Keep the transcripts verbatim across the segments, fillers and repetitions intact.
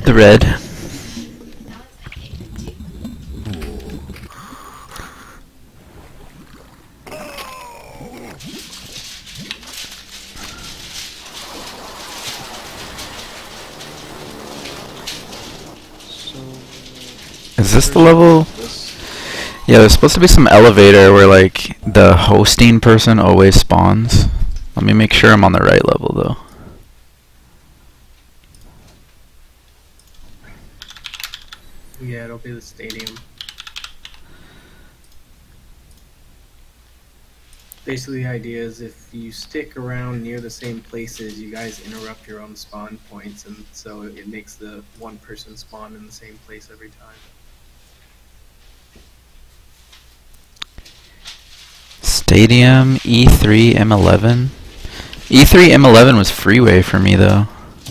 the red. Is this the level? Yeah, there's supposed to be some elevator where like the hosting person always spawns. Let me make sure I'm on the right level though. Yeah, it'll be the stadium. Basically, the idea is if you stick around near the same places, you guys interrupt your own spawn points, and so it makes the one person spawn in the same place every time. Stadium E three M eleven. E three M eleven was freeway for me though.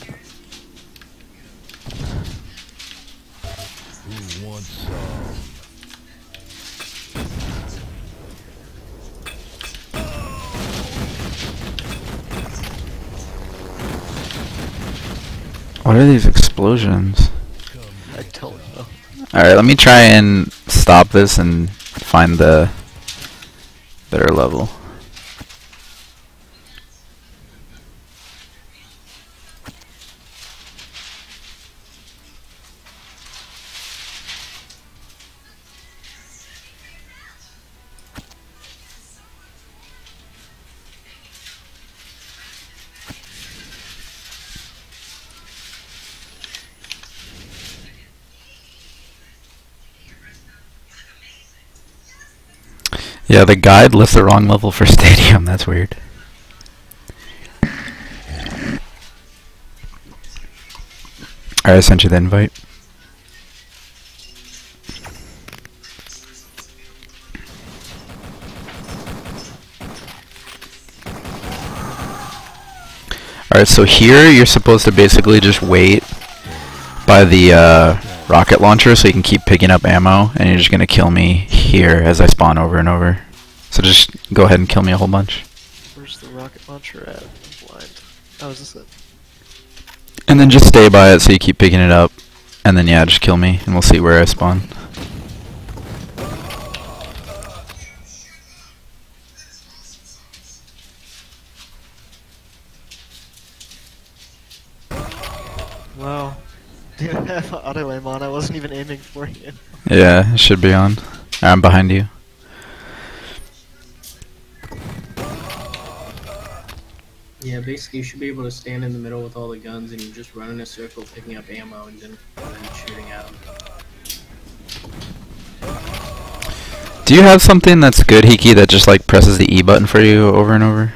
What are these explosions? I don't know. Alright, let me try and stop this and find the better level. Yeah, the guide lists the wrong level for stadium. That's weird. Alright, I sent you the invite. Alright, so here you're supposed to basically just wait by the uh, rocket launcher so you can keep picking up ammo, and you're just going to kill me here as I spawn over and over. So just go ahead and kill me a whole bunch. Where's the rocket launcher at? I'm blind. Oh, is this it? And then just stay by it so you keep picking it up, and then yeah, just kill me, and we'll see where I spawn. Wow. Didn't have auto aim on, I wasn't even aiming for you. Yeah, it should be on. I'm behind you. Yeah, basically you should be able to stand in the middle with all the guns and you just run in a circle picking up ammo and then, and then shooting at them. Do you have something that's good, Hiki, that just like presses the E button for you over and over?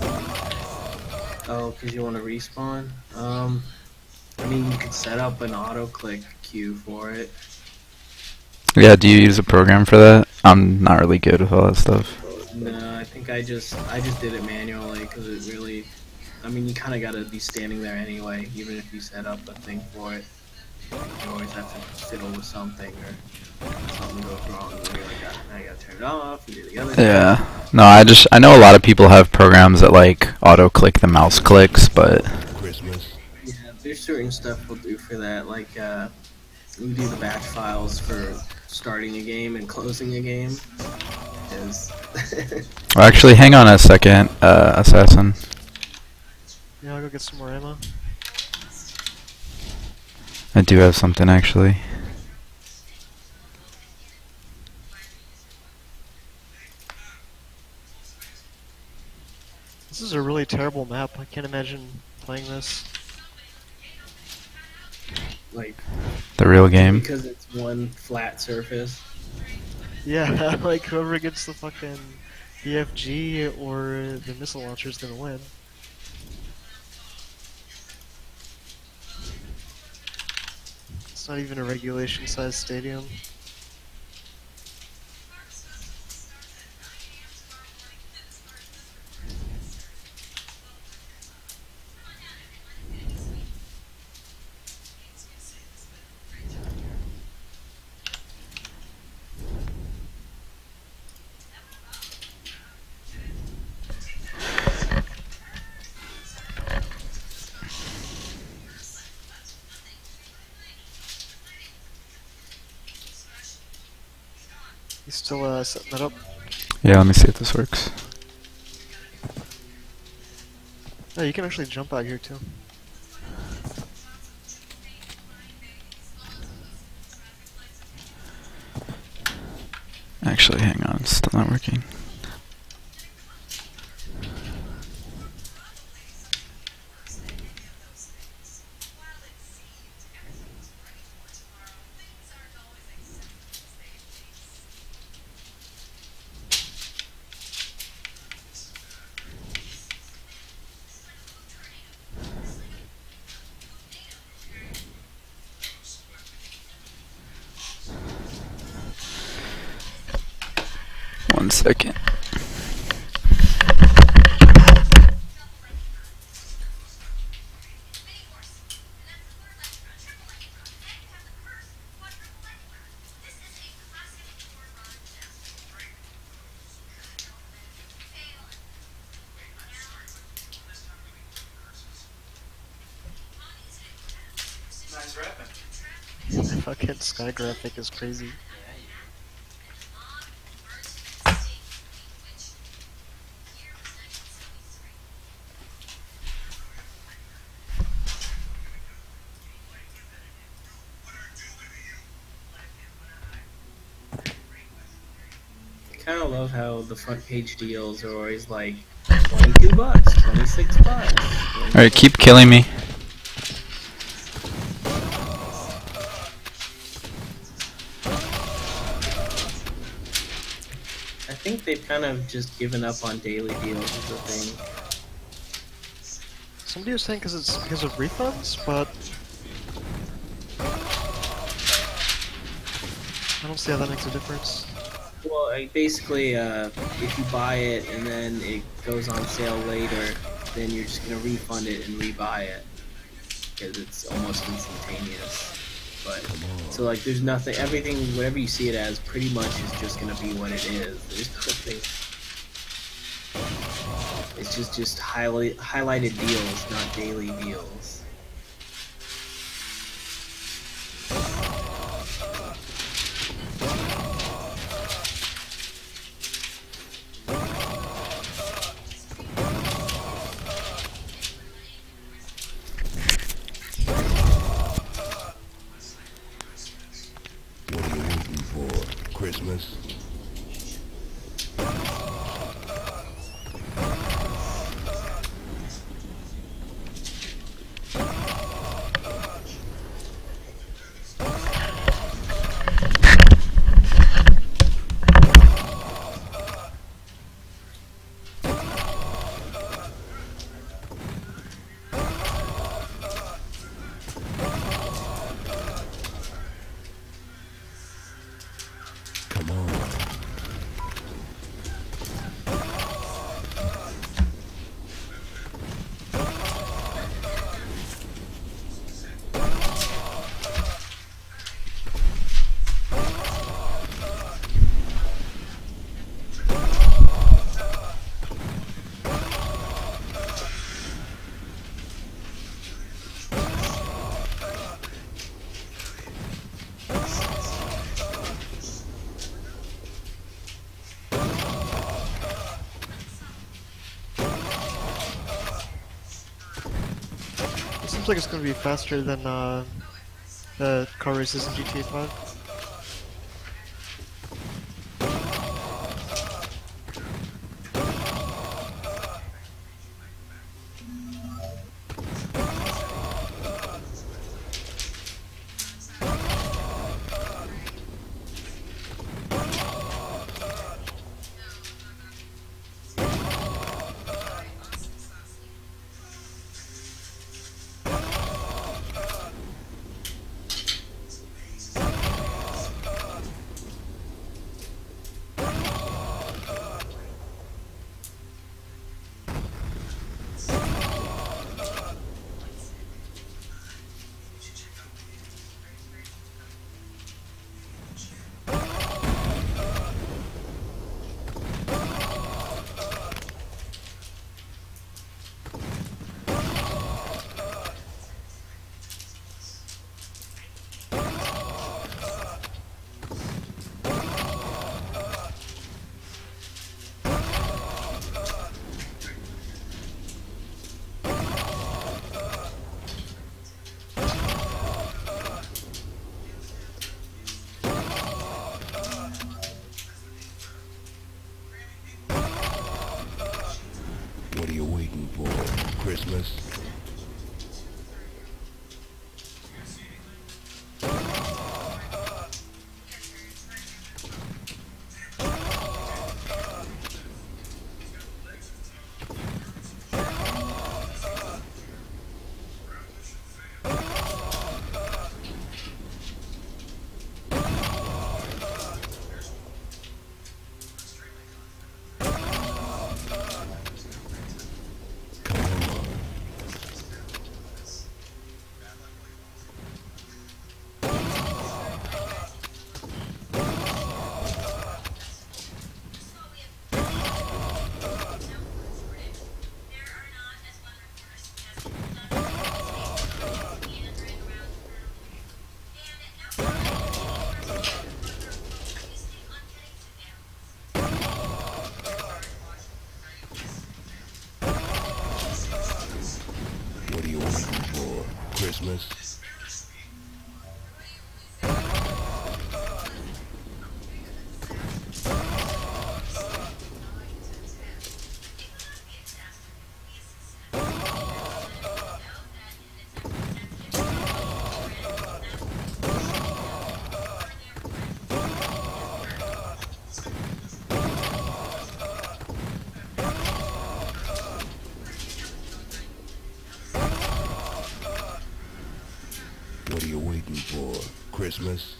Oh, because you want to respawn? Um, I mean, you could set up an auto-click queue for it. Yeah, do you use a program for that? I'm not really good with all that stuff. No, I think I just I just did it manually because it really, I mean, you kind of got to be standing there anyway, even if you set up a thing for it. You always have to fiddle with something or something goes wrong and you're like, ah, now you got to turn it off and do the other thing. Yeah. No, I just I know a lot of people have programs that like auto click the mouse clicks, but Yeah, there's certain stuff we'll do for that, like uh, we do the batch files for starting a game and closing a game. Is well, actually, hang on a second, uh, Assassin. Yeah, I'll go get some more ammo. I do have something actually. This is a really terrible map. I can't imagine playing this. like The real game. because it's one flat surface. Yeah, like whoever gets the fucking B F G or the missile launcher is gonna win. It's not even a regulation sized stadium. You still uh, setting that up? Yeah, let me see if this works. Oh, you can actually jump out here too. Actually, hang on, it's still not working. One second. Nice rapping. The fucking sky graphic is crazy. Kind of love how the front page deals are always like twenty-two bucks, twenty-six bucks. Alright, keep killing me. I think they've kind of just given up on daily deals is the thing. Somebody was saying because it's because of refunds, but I don't see how that makes a difference. Well, like basically, uh, if you buy it and then it goes on sale later, then you're just gonna refund it and rebuy it because it's almost instantaneous. But so like, there's nothing. Everything, whatever you see it as, pretty much is just gonna be what it is. There's nothing. It's just just highlight highlighted deals, not daily deals. What are you waiting for? Christmas? Come on. It seems like it's gonna be faster than uh, the car races in G T A five. Christmas. What are you waiting for? Christmas? What are you waiting for? Christmas?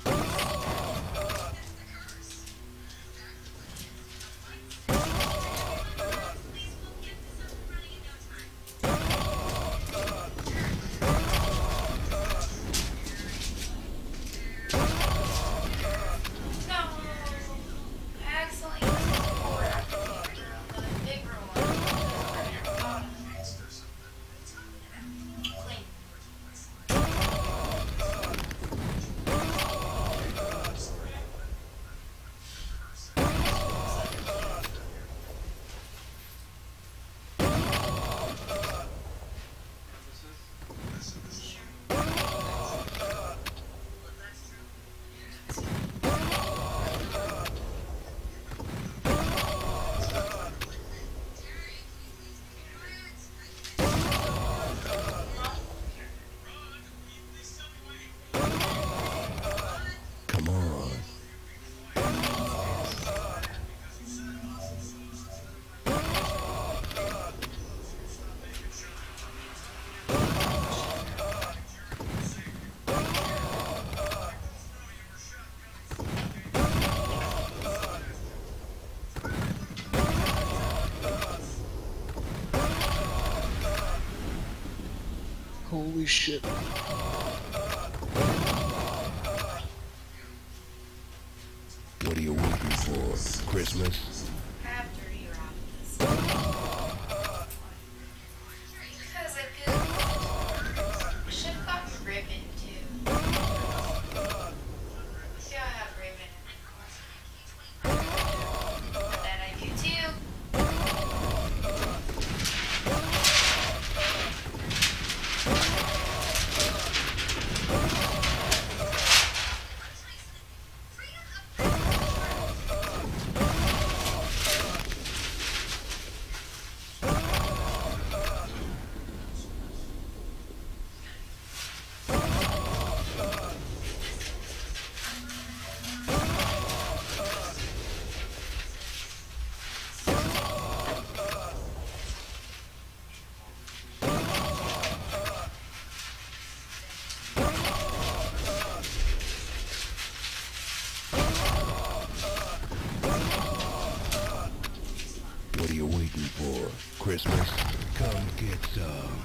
Come on. Holy shit. What are you waiting for? Christmas? After you're off this. Because I could. Should have gotten ribbon too. See, I have ribbon. But that I do too. What are you waiting for? Christmas? Come get some.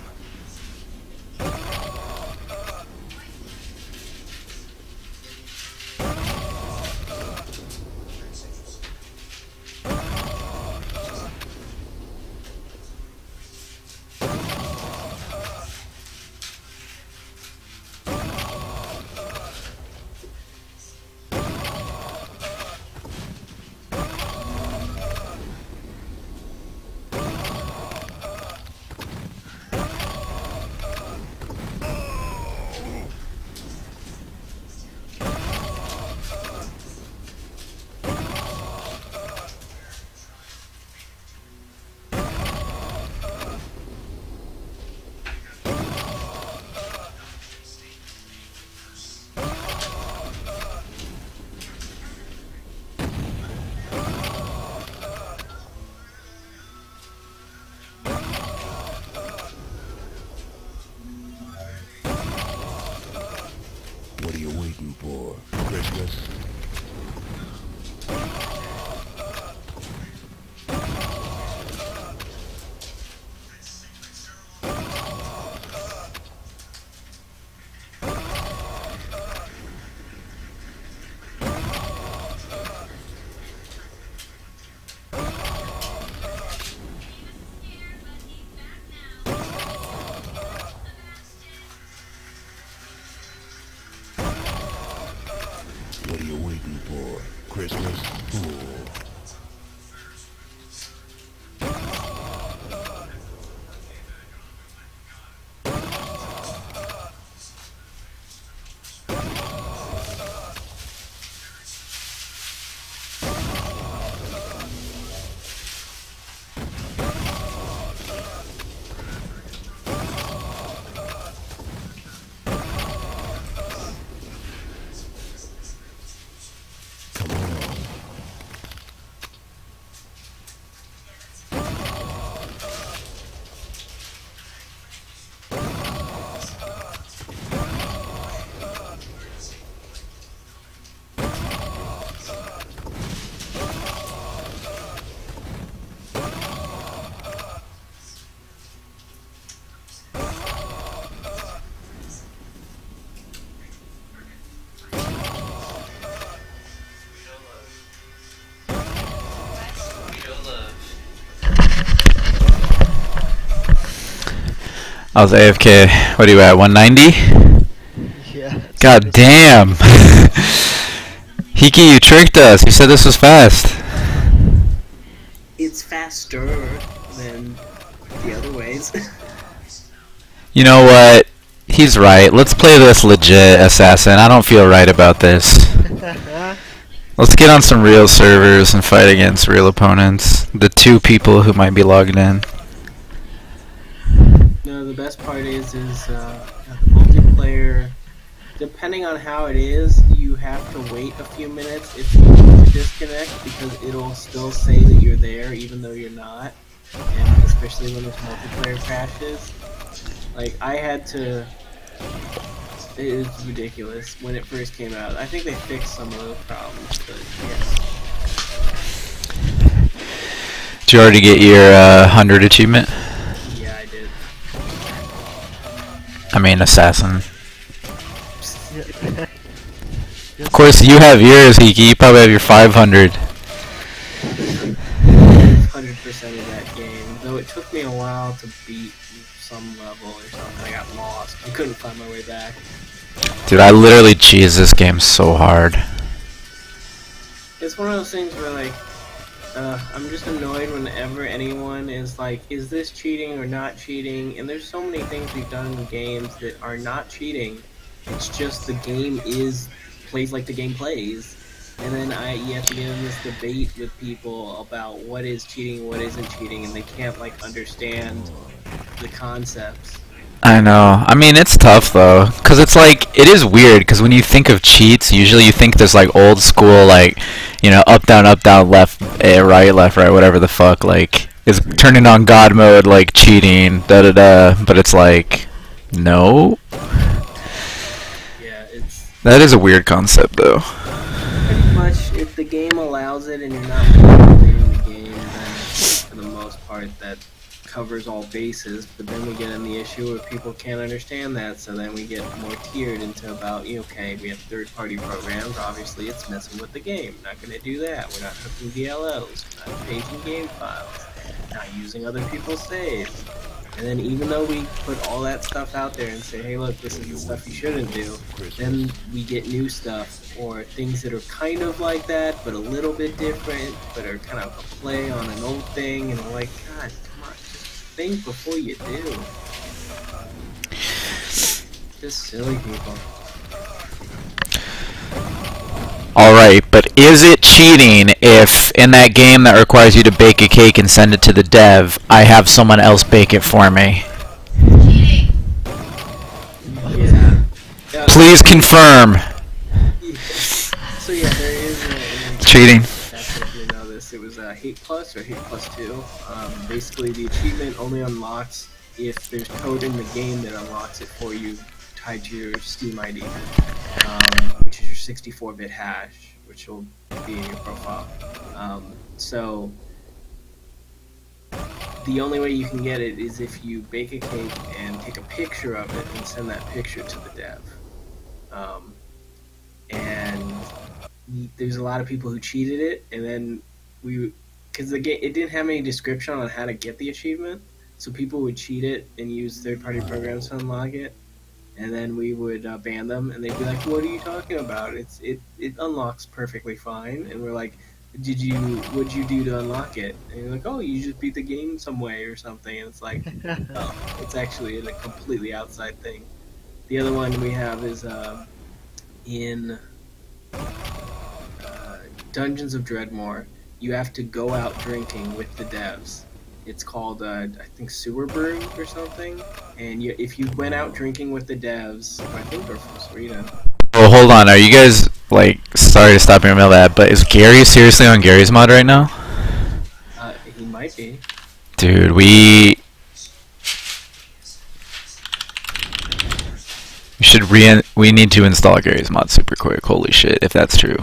are you waiting for? Christmas? What are you waiting for? Christmas? Fool. Come on. I was A F K. What are you at? one ninety? Yeah. God damn. Hiki, you tricked us. You said this was fast. It's faster than the other ways. You know what? He's right. Let's play this legit, Assassin. I don't feel right about this. Let's get on some real servers and fight against real opponents. The two people who might be logged in. No, the best part is, is uh, the multiplayer, depending on how it is, you have to wait a few minutes if you need to disconnect, because it'll still say that you're there even though you're not, and especially when there's multiplayer crashes. Like, I had to... It is ridiculous when it first came out. I think they fixed some of those problems, but yeah. Did you already get your uh, one hundred achievement? Yeah, I did. I mean, Assassin. Yeah. Of course, you have yours, Hiki. You probably have your five hundred. one hundred percent of that game, though it took me a while to beat some level or something. I got lost. I couldn't find my way back. Dude, I literally cheese this game so hard. It's one of those things where, like, uh, I'm just annoyed whenever anyone is like, is this cheating or not cheating? And there's so many things we've done in games that are not cheating. It's just the game is plays like the game plays. And then I you have to get in this debate with people about what is cheating, what isn't cheating, and they can't, like, understand the concepts. I know. I mean, it's tough though, cause it's like it is weird. Cause when you think of cheats, usually you think there's like old school, like, you know, up down up down left eh, right left right whatever the fuck, like is turning on God mode like cheating da da da. But it's like no. Yeah, it's That is a weird concept though. pretty much, if the game allows it and you're not manipulating the game, then for the most part that covers all bases. But then we get in the issue where people can't understand that, so then we get more tiered into about, okay, we have third-party programs, obviously it's messing with the game, we're not going to do that, we're not hooking D L Os, we're not paging game files, not using other people's saves. And then even though we put all that stuff out there and say, hey look, this is the stuff you shouldn't do, then we get new stuff, or things that are kind of like that, but a little bit different, but are kind of a play on an old thing, and we're like, God, come on, just think before you do. Just silly people. Alright, but is it cheating if in that game that requires you to bake a cake and send it to the dev, I have someone else bake it for me? Cheating. Yeah. Yeah, Please confirm. So yeah, there is a... Cheating. That's if you know this. It was uh, Hate Plus or Hate Plus two. Um, basically, the achievement only unlocks if there's code in the game that unlocks it for you tied to your Steam I D, um, which is your sixty-four bit hash, which will be in your profile. Um, so the only way you can get it is if you bake a cake and take a picture of it and send that picture to the dev. Um, and there's a lot of people who cheated it, and then we, because the game, it didn't have any description on how to get the achievement, so people would cheat it and use third-party programs to unlock it, and then we would uh, ban them, and they'd be like, "What are you talking about? It's it it unlocks perfectly fine." And we're like, "Did you what'd you do to unlock it?" And you're like, "Oh, you just beat the game some way or something." And it's like, oh, it's actually a completely outside thing. The other one we have is uh, in uh, Dungeons of Dreadmore. You have to go out drinking with the devs. It's called, uh, I think, Sewer Brew or something. And you, if you went out drinking with the devs, I think they're from Sweden. Oh, hold on. Are you guys, like, sorry to stop you in the middle of that, but is Gary seriously on Gary's mod right now? Uh, he might be. Dude, we... We should re- we need to install Gary's mod super quick. Holy shit, if that's true.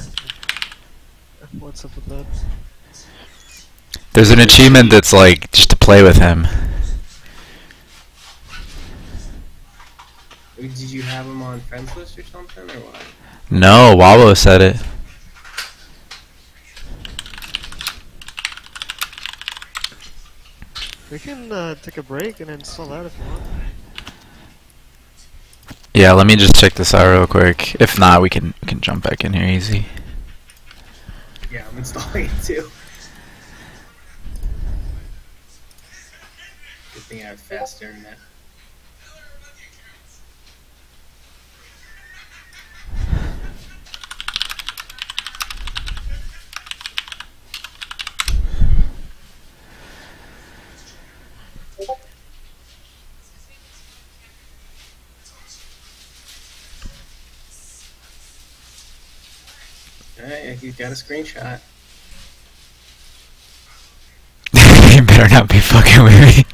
What's up with that? There's an achievement that's like just to play with him. Did you have him on friends list or something, or what? No, Wabo said it. We can uh, take a break and install that if you want. Yeah, let me just check this out real quick. If not, we can we can jump back in here easy. Yeah, I'm installing it too. Good thing I have fast internet. Alright, you got a screenshot. You better not be fucking with me.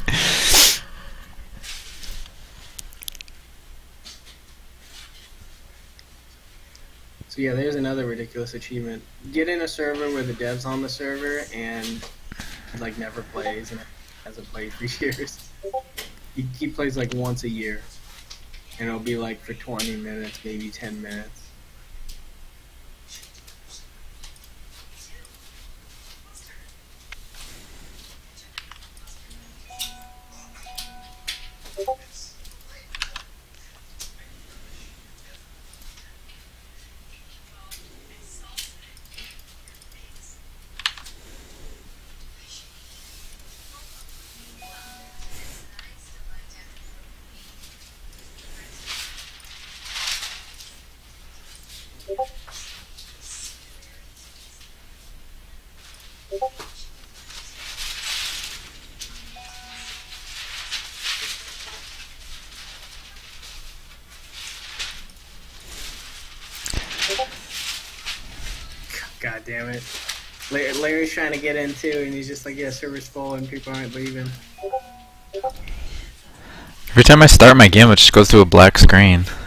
So yeah, there's another ridiculous achievement. Get in a server where the dev's on the server and like never plays and hasn't played for years. He, he plays like once a year, and it'll be like for twenty minutes, maybe ten minutes. God damn it. Larry, Larry's trying to get in too, and he's just like, yeah, server's full and people aren't leaving. Every time I start my game, it just goes to a black screen.